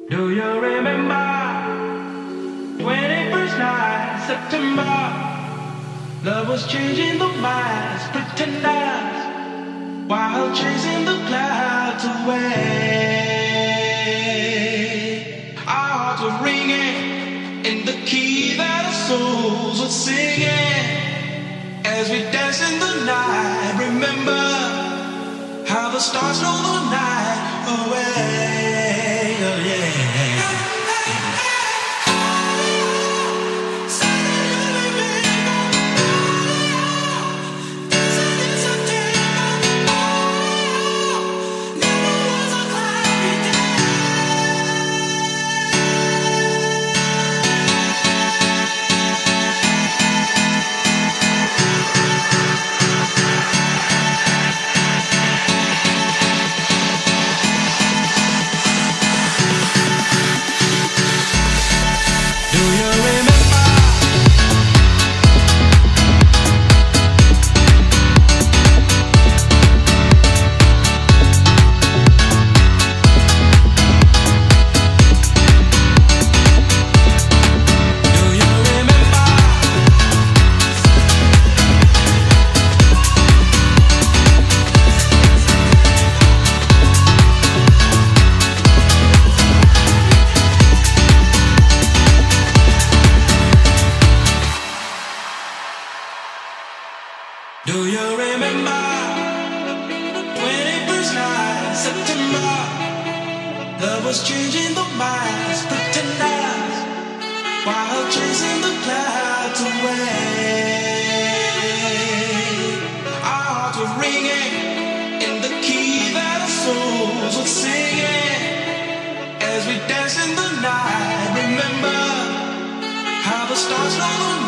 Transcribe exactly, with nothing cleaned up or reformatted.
Do you remember twenty-first night, September? Love was changing the minds, pretenders, while chasing the clouds away. Our hearts were ringing in the key that our souls were singing as we danced in the night. Remember how the stars stole the night away. Oh yeah. Do you remember twenty-first night, September? Love was changing the minds, pretenders, while chasing the clouds away. Our hearts were ringing in the key that our souls were singing as we danced in the night. Remember how the stars know the